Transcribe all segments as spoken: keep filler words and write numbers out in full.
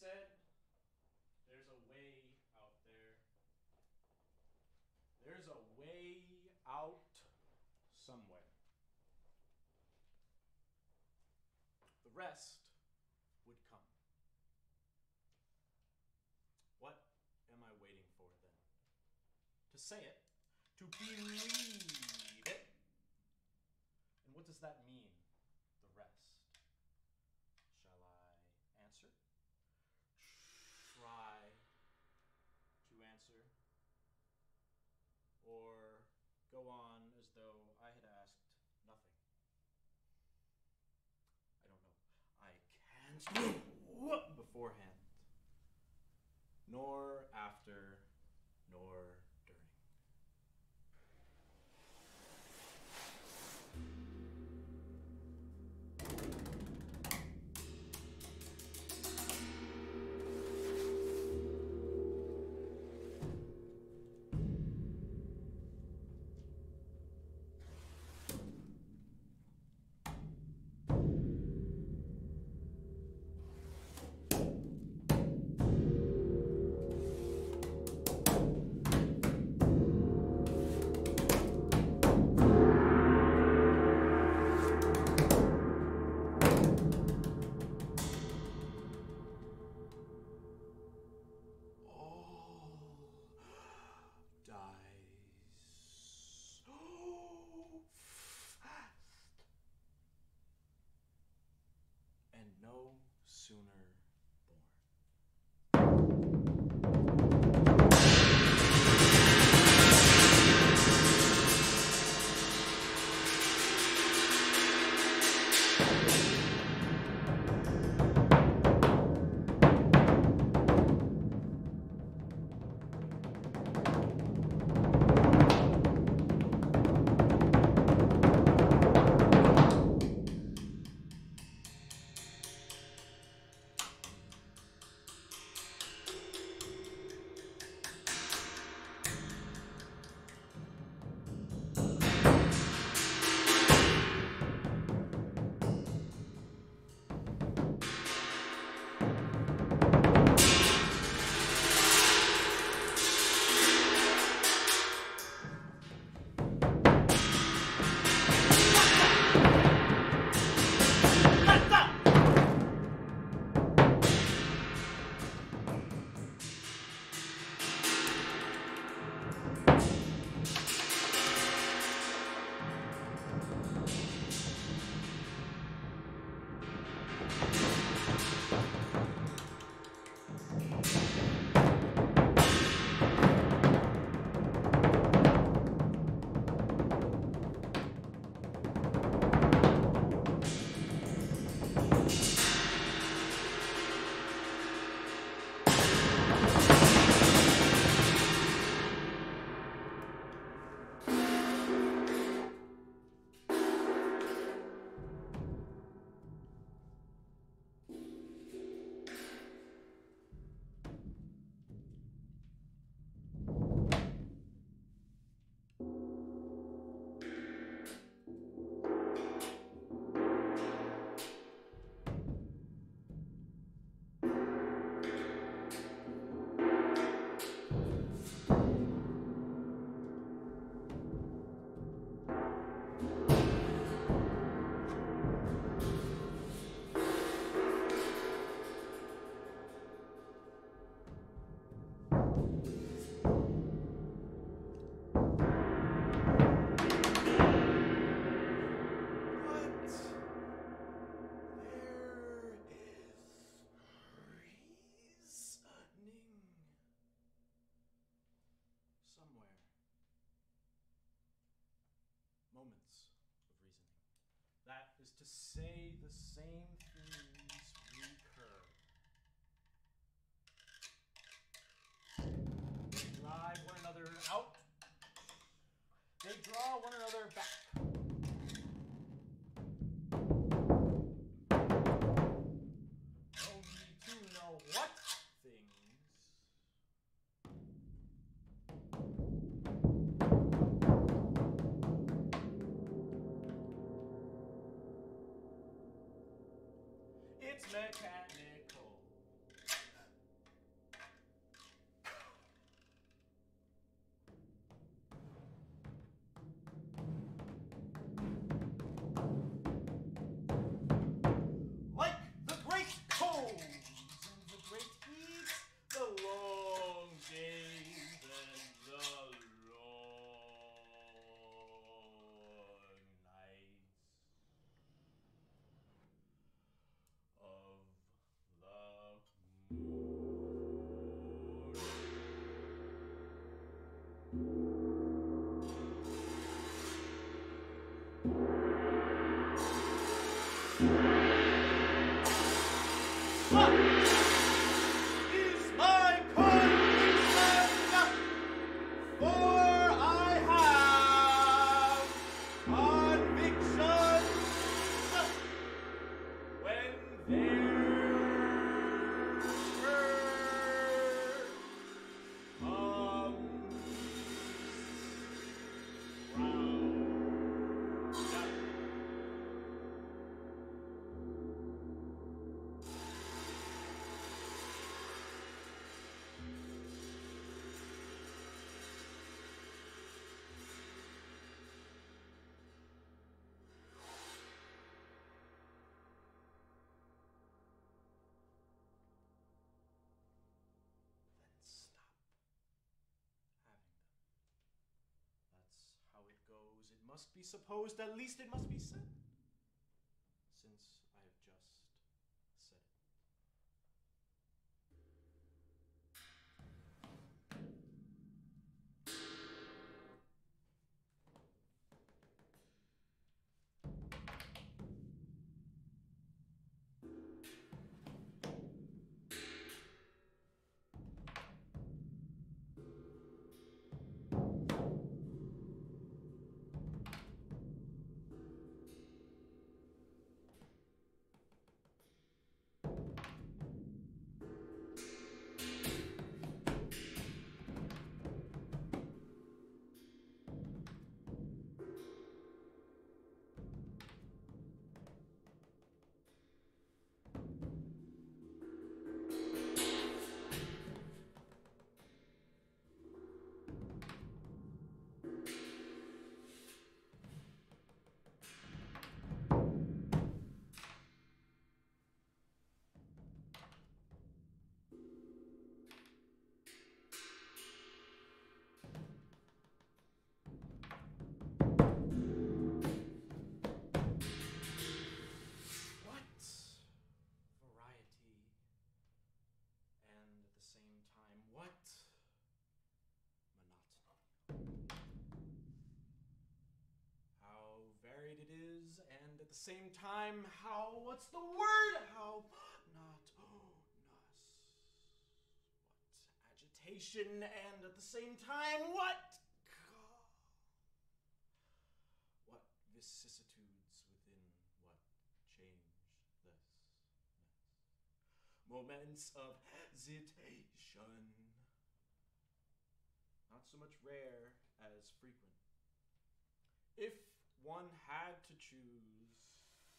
said, there's a way out there. There's a way out somewhere. The rest would come. What am I waiting for then? To say it, to believe it. And what does that mean, the rest? Shall I answer? Try to answer? Or go on as though I had asked nothing? I don't know. I can't beforehand, nor after, nor during. No sooner moments of reasoning. That is to say, the same themes recur. They drive one another out. They draw one another back. No need to know what things. It's mechanical. must be supposed, at least it must be said, since I have just said it. Same time, what monotony. How varied it is, and at the same time, how, what's the word? How not, oh, nos. What agitation, and at the same time, what? What vicissitudes within what changelessness. Moments of hesitation. Not so much rare as frequent. If one had to choose.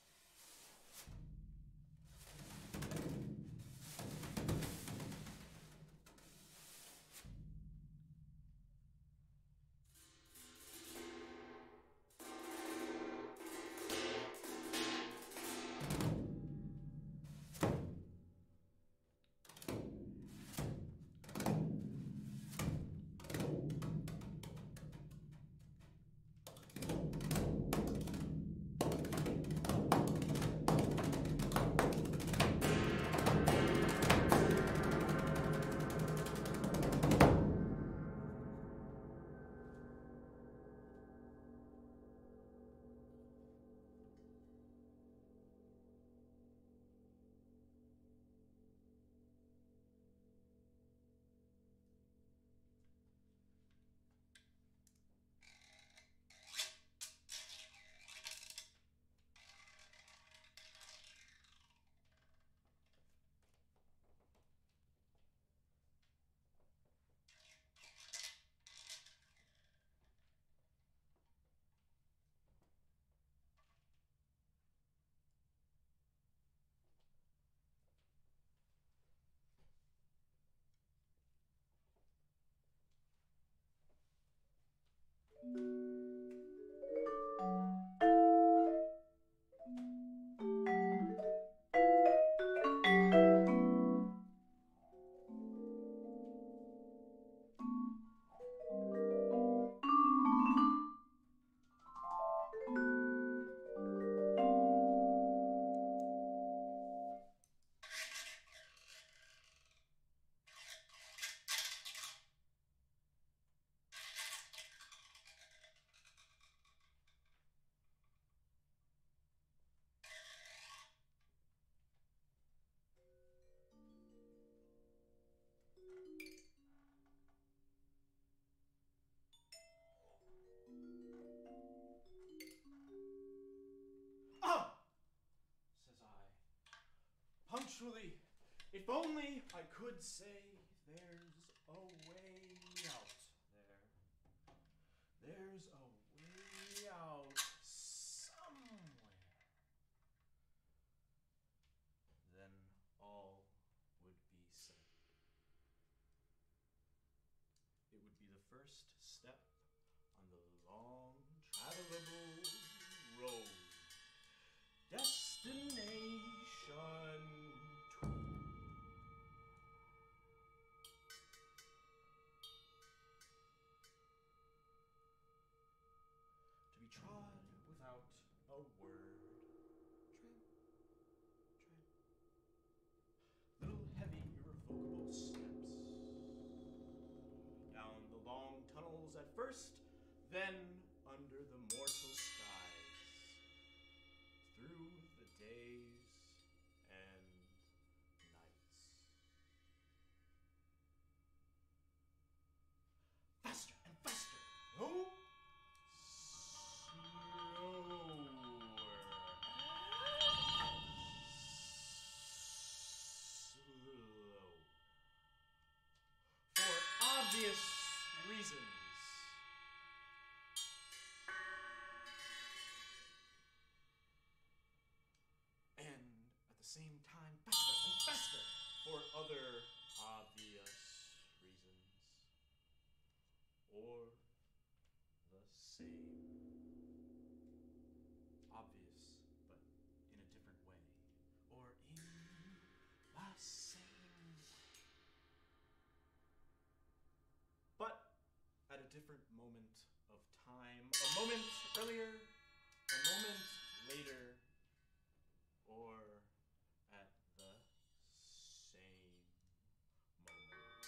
Punctually, if only I could say there's a way out there. There's a way out somewhere. Then all would be said. It would be the first step on the long, travelable road. Destination two. To be tried. Then under the mortal skies, through the days and nights. Faster and faster. No. Obvious reasons. And at the same time, faster and faster for other obvious reasons. Or the same. Obvious, but in a different way. Or in the same way. But at a different moment of time, a moment earlier, a moment later, or at the same moment.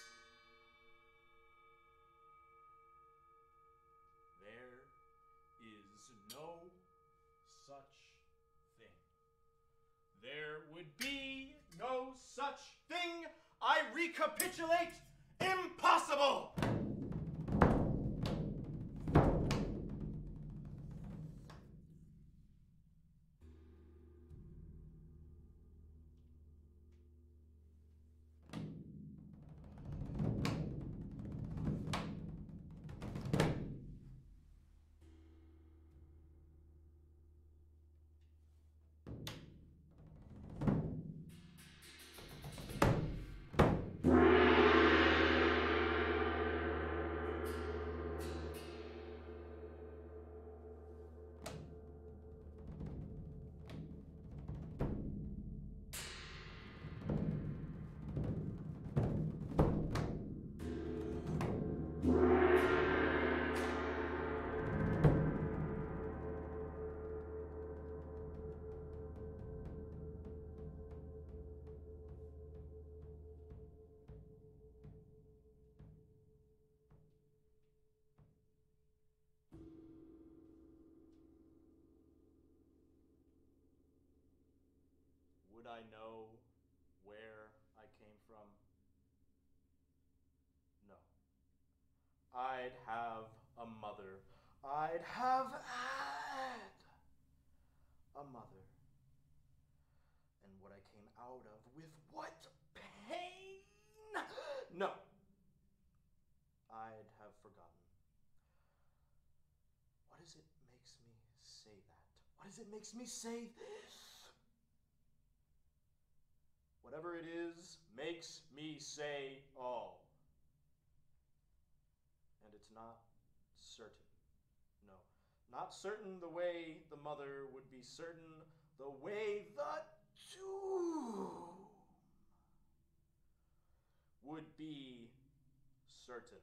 There is no such thing. There would be no such thing. I recapitulate. Impossible! Would I know where I came from? No. I'd have a mother. I'd have had a mother. And what I came out of with what pain? No. I'd have forgotten. What is it makes me say that? What is it makes me say this? Whatever it is makes me say all. And it's not certain. No, not certain the way the mother would be certain, the way the tomb would be certain.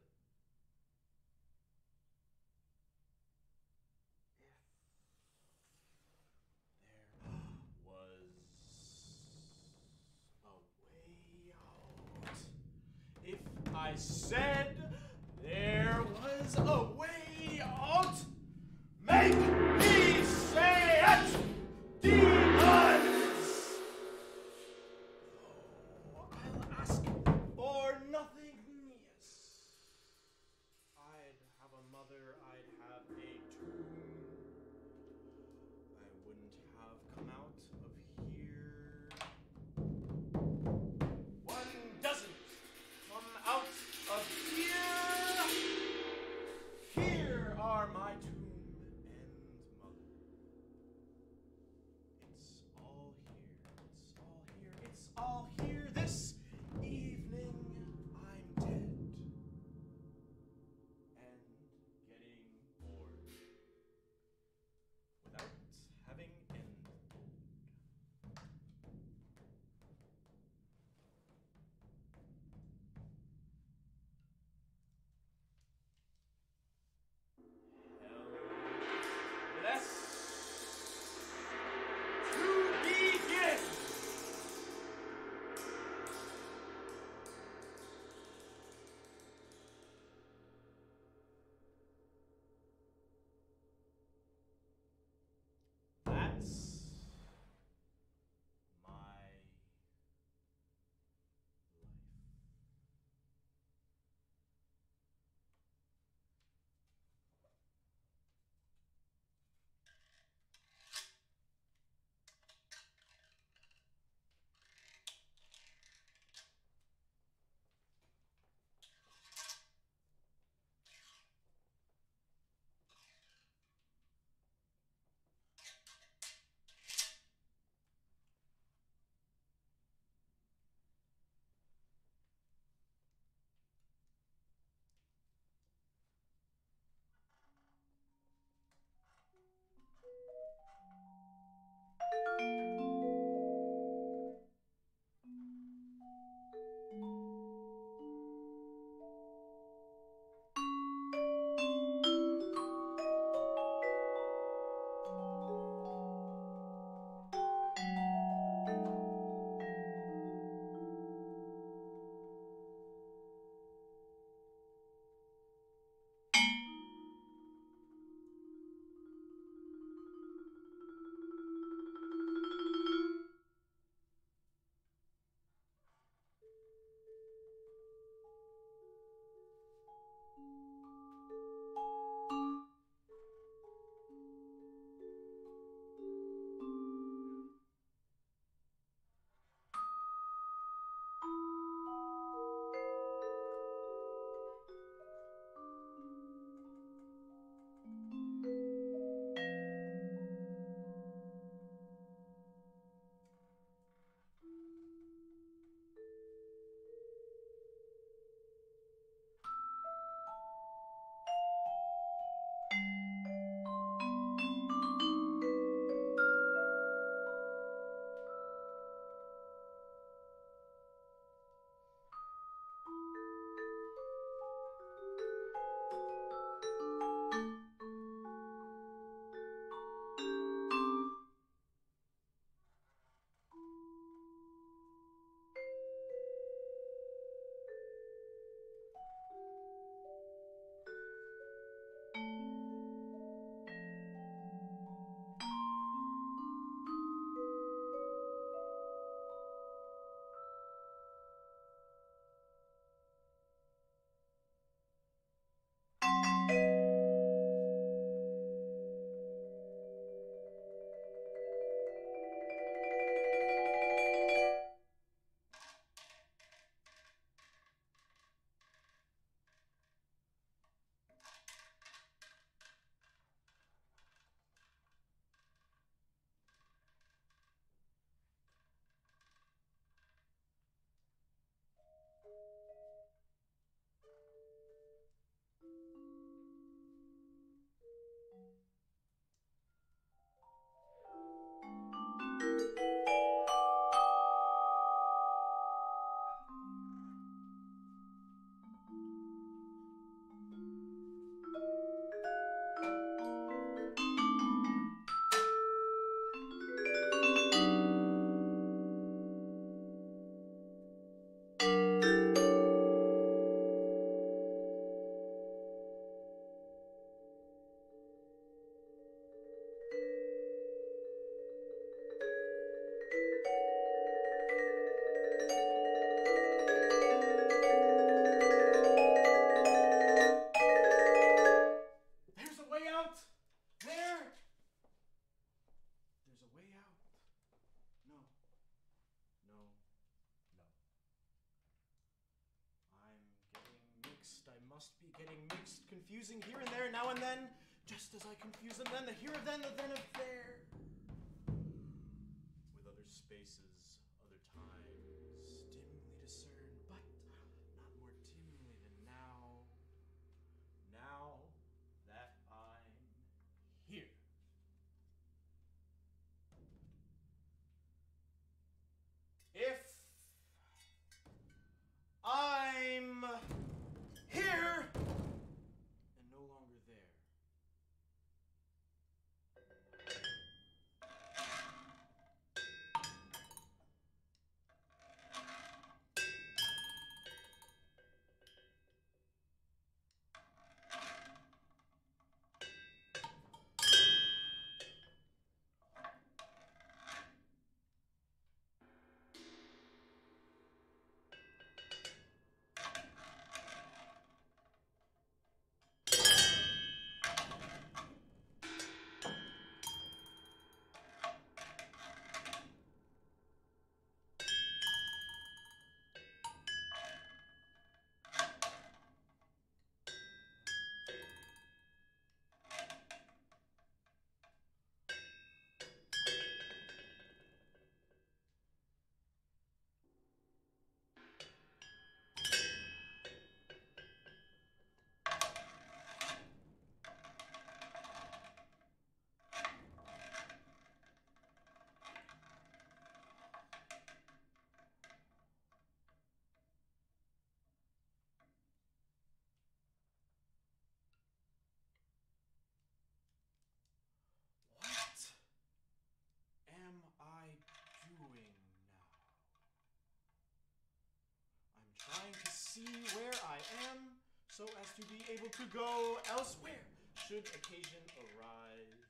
I said there was a way out. Make me say it, demons! Oh, I'll ask for nothing, yes. I'd have a mother, I'd have a tomb. I wouldn't have come out of here. One doesn't come out of here must be getting mixed, confusing here and there, now and then, just as I confuse them then, the here of then, the then of there. With other spaces, other times, dimly discerned, but not more dimly than now. Now that I'm here. If I'm here and no longer there. Am I doing now? I'm trying to see where I am so as to be able to go elsewhere should occasion arise.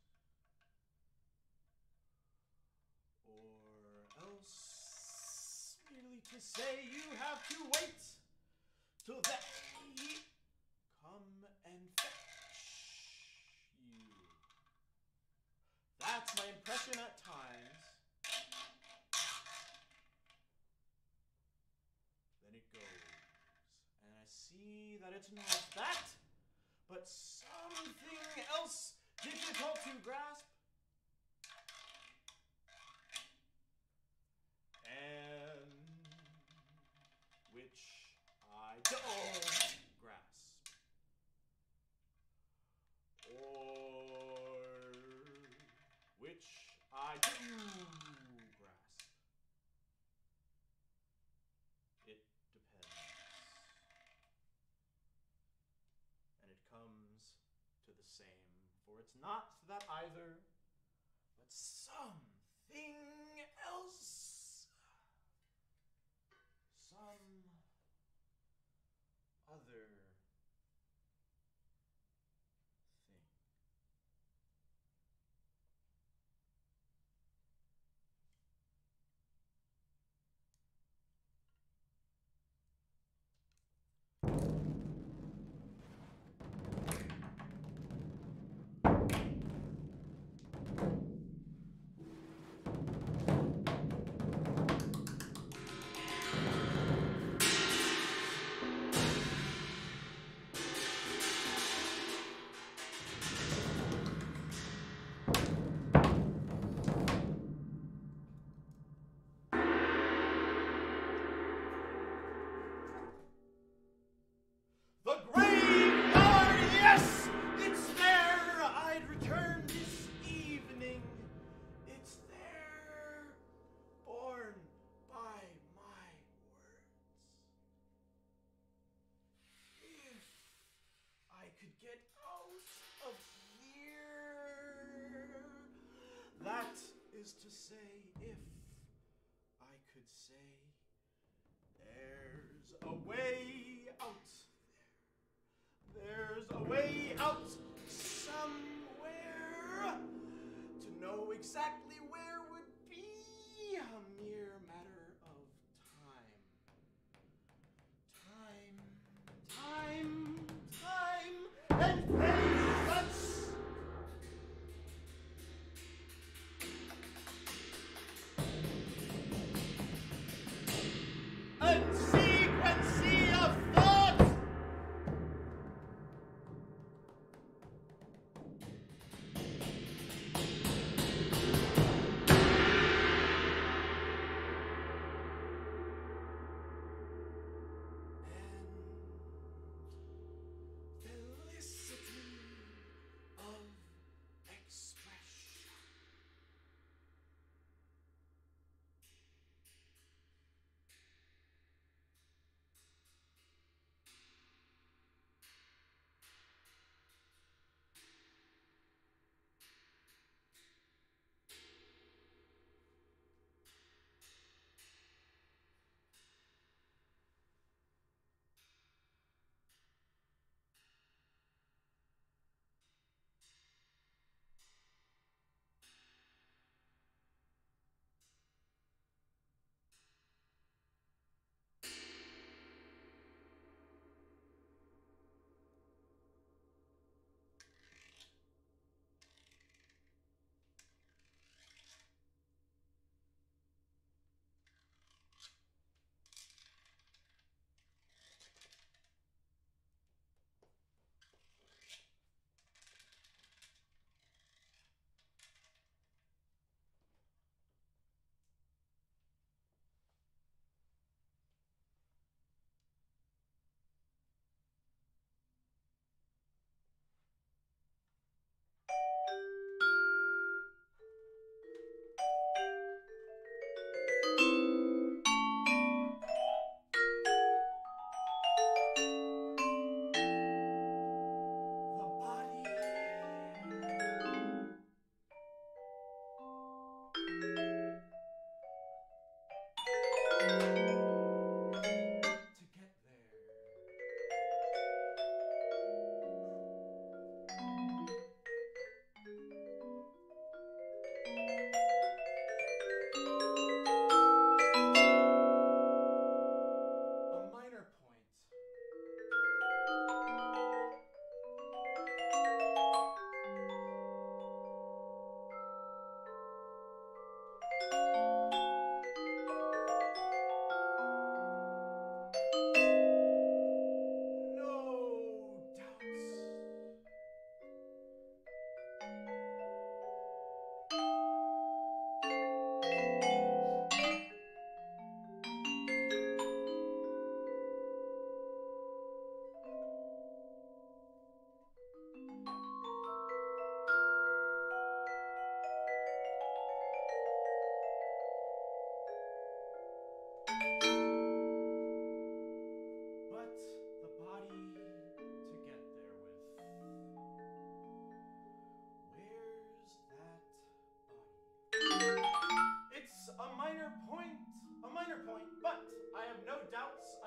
Or else merely to say you have to wait till they come and fetch you. That's my impression at times. Then it goes, and I see that it's not that, but something else difficult to grasp. And which I don't grasp. Or which I do grasp. It depends. And it comes to the same, for it's not that either, but something else. Some other thing. Get out of here. That is to say, if I could say, there's a way out there. There's a way out somewhere. To know exactly where would be a mere matter of time. Time, time, and patience.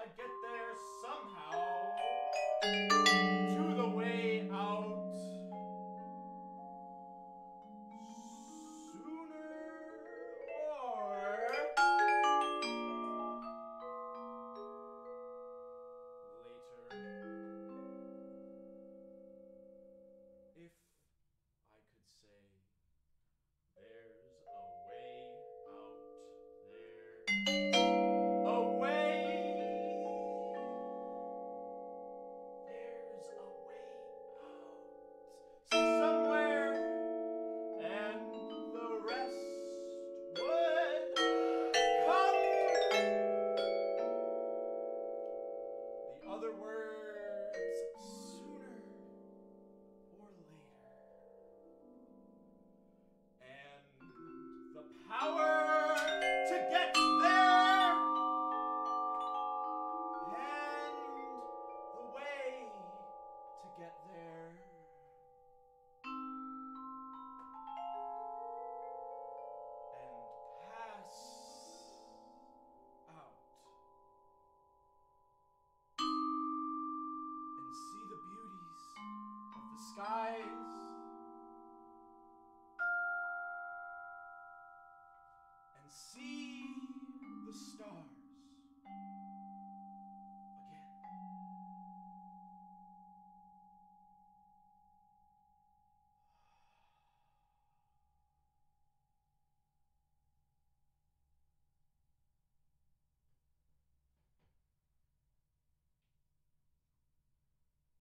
I'd get there somehow to the way out sooner or later. If I could say there's a way out there. A way. There's a way out somewhere, and the rest would come. The other words, sooner or later. And the power to get there, and the way to get there, and pass out, and see the beauties of the skies